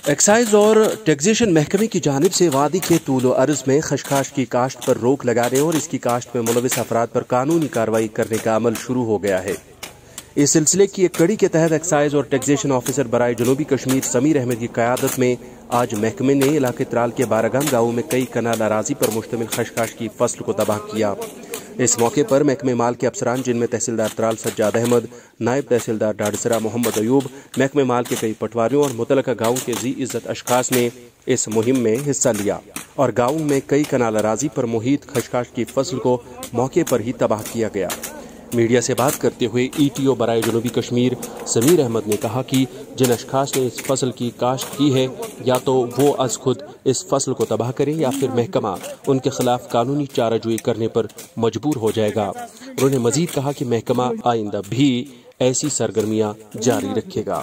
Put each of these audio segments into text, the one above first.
Excise और taxation महकमे की जानिब से वादी के तूल अर्ज में खशखाश की काश्त पर रोक लगाने और इसकी काश्त में मुलविस अफराद पर कानूनी कार्रवाई करने का अमल शुरू हो गया है। इस सिलसिले की एक कड़ी के तहत एक्साइज और टैक्सेशन ऑफिसर बराए जनूबी कश्मीर समीर अहमद की क़यादत में आज महकमे ने इलाके त्राल के बारागाम गाँव में कई कनाल अराजी पर मुश्तमिल खशखाश की फसल को तबाह किया। इस मौके पर महकमे माल के अफसरान जिनमें तहसीलदार त्राल सज्जाद अहमद, नायब तहसीलदार डाडसरा मोहम्मद अयूब, महकमे माल के कई पटवारियों और मुतलका गाँव के जी इज्जत अशखास ने इस मुहिम में हिस्सा लिया और गाँव में कई कनाल अराजी पर मुहित खशखाश की फसल को मौके पर ही तबाह किया गया। मीडिया से बात करते हुए ETO बराए जनूबी कश्मीर समीर अहमद ने कहा कि जिन अशखास ने इस फसल की काश्त की है या तो वो अज खुद इस फसल को तबाह करें या फिर महकमा उनके खिलाफ कानूनी चाराजोई करने पर मजबूर हो जाएगा। उन्होंने मजीद कहा कि महकमा आइंदा भी ऐसी सरगर्मियां जारी रखेगा।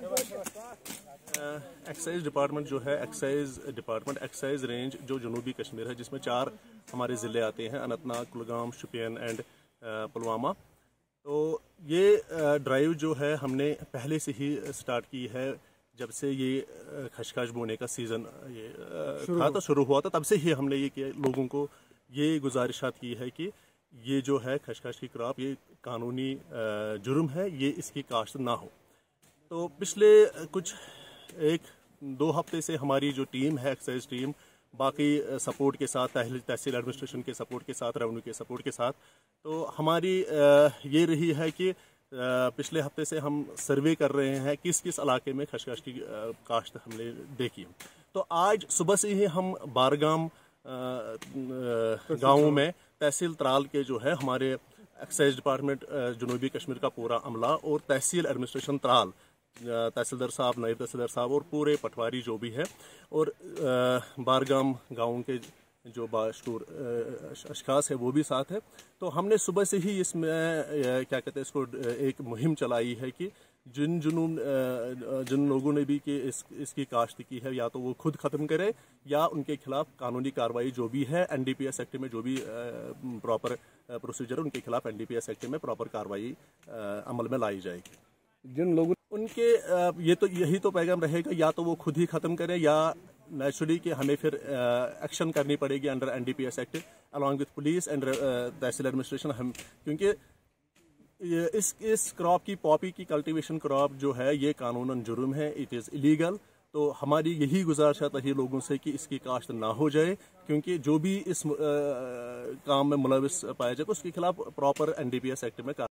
एक्साइज डिपार्टमेंट जो है एक्साइज रेंज जो जनूबी कश्मीर है, जिसमें 4 हमारे ज़िले आते हैं, अनंतनाग, कुलगाम, शोपियान एंड पुलवामा। तो ये ड्राइव जो है हमने पहले से ही स्टार्ट की है। जब से ये खशखाश बोने का सीज़न शुरू हुआ था, तब से ही हमने ये किया, लोगों को ये गुजारिशात की है कि ये जो है खशखाश की क्रॉप ये कानूनी जुर्म है, ये इसकी काश्त ना हो। तो पिछले कुछ 1-2 हफ्ते से हमारी जो टीम है, एक्साइज टीम, बाकी सपोर्ट के साथ, तहसील एडमिनिस्ट्रेशन के सपोर्ट के साथ, रेवेन्यू के सपोर्ट के साथ, तो हमारी ये रही है कि पिछले हफ्ते से हम सर्वे कर रहे हैं किस किस इलाके में खशखाश की काश्त हमने देखी। तो आज सुबह से ही हम बारगाम गाँव में तहसील त्राल के जो है हमारे एक्साइज डिपार्टमेंट जनूबी कश्मीर का पूरा अमला और तहसील एडमिनिस्ट्रेशन त्राल, तहसीलदार साहब, नायब तहसीलदार साहब और पूरे पटवारी जो भी है, और बारगाम गाँव के जो बाशूर अशखास है वो भी साथ है। तो हमने सुबह से ही इसमें क्या कहते हैं इसको एक मुहिम चलाई है कि जिन लोगों ने भी कि इसकी काश्त की है, या तो वो खुद ख़त्म करे या उनके खिलाफ कानूनी कार्रवाई जो भी है NDPS एक्ट में जो भी प्रॉपर प्रोसीजर है, उनके खिलाफ NDPS एक्ट में प्रॉपर कार्रवाई अमल में लाई जाएगी। जिन लोगों उनके यही तो पैगाम रहेगा, या तो वो खुद ही ख़त्म करें या नेचुरली कि हमें फिर एक्शन करनी पड़ेगी under NDPS act along with police and tehsil administration. हम क्योंकि इस क्रॉप की पॉपी की कल्टीवेशन क्रॉप जो है ये कानूनन जुर्म है, इट इज़ इलीगल। तो हमारी यही गुजारिश है लोगों से कि इसकी काश्त ना हो जाए, क्योंकि जो भी इस काम में मुलविस पाया जाए तो उसके खिलाफ प्रॉपर NDPS एक्ट में